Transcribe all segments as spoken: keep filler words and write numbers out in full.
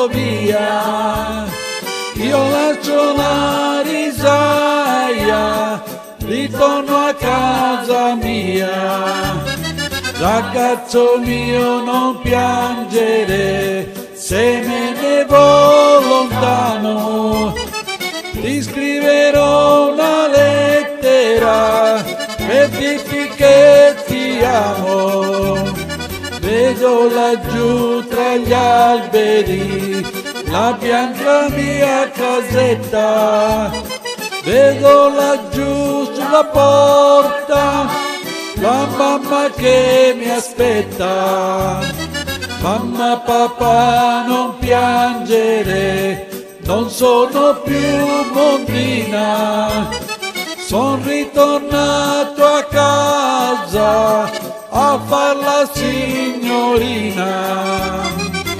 vado via, io lascio la risaia, ritorno a casa mia. Ragazzo mio, non piangere, se me ne vo lontano, ti scriverò una lettera per dirti che ti amo. Vedo laggiù tra gli alberi la bianca mia casetta, vedo laggiù sulla porta la mamma che mi aspetta. Mamma, papà, non piangere, non sono più bambina, son ritornato a casa a far la signorina.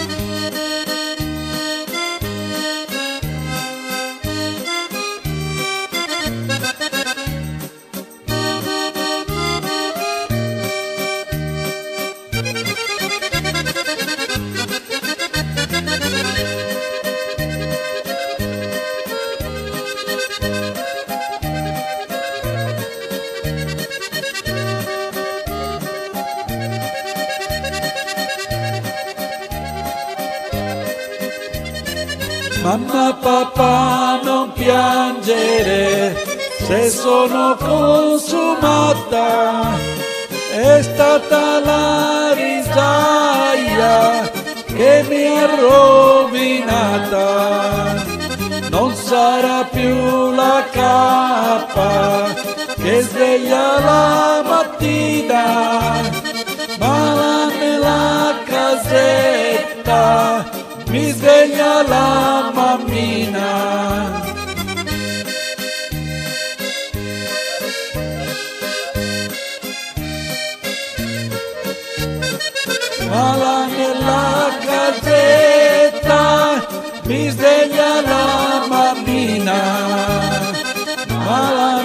Mamma, papà, non piangere, se sono consumata, è stata la risaia che mi ha rovinata. Non sarà più la cappa che sveglia la mattina, ma la nella casetta mi sveglia la mammina. Ma là nella casetta mi sveglia la mammina. Ma là